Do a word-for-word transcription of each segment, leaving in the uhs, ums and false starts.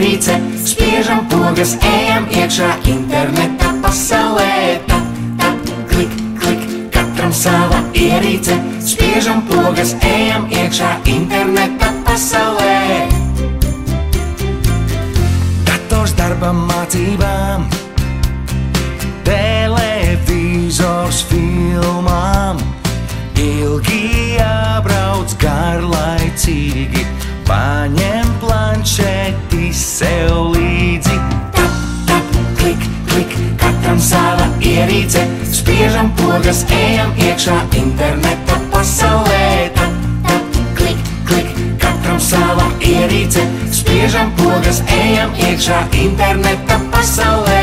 ierīce, spiežam pogas, ejam iekšā interneta pasaulē. Tap, tap, klik, klik, katram sava ierīce, spiežam pogas, ejam iekšā interneta pasaulē. Dators darbam, mācībām, televizors filmām, ilgi jābrauc garlaicīgi, paņem planšeti sev līdzi. Tap, tap, klik, klik, katram sava ierīce, spiežam pogas, ejam iekšā interneta pasaulē. Tap, tap, klik, klik, katram sava ierīce, spiežam pogas, ejam iekšā interneta pasaulē.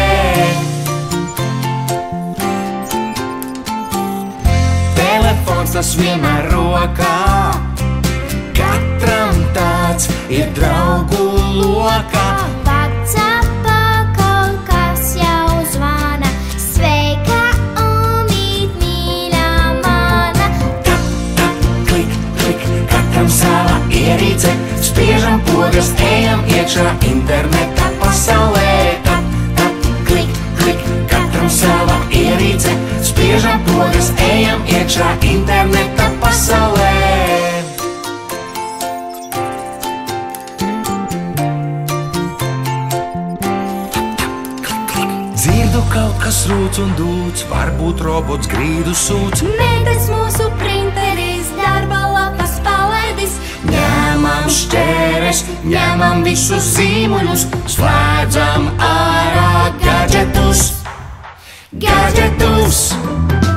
Telefons tas vienmēr rokā, katram tāds ir draugu lokā. WhatsAppā kaut kas jau zvana, sveika, omīt, mīļā mana. Tap, tap, klik, klik, katram sava ierīce, spiežam pogas, ejam iekšā interneta pasaulē. Tap, tap, klik, klik, katram sava ierīce, spiežam pogas, ejam iekšā interneta pasaulē. Dzirdu kaut kas rūc un dūc, varbūt robots grīdu sūc. Mēdēs mūsu printeris, darba lapas palaidis. Ņemam šķēres, ņemam visus zīmuļus, slēdzam ārā gadžetus, gadžetus.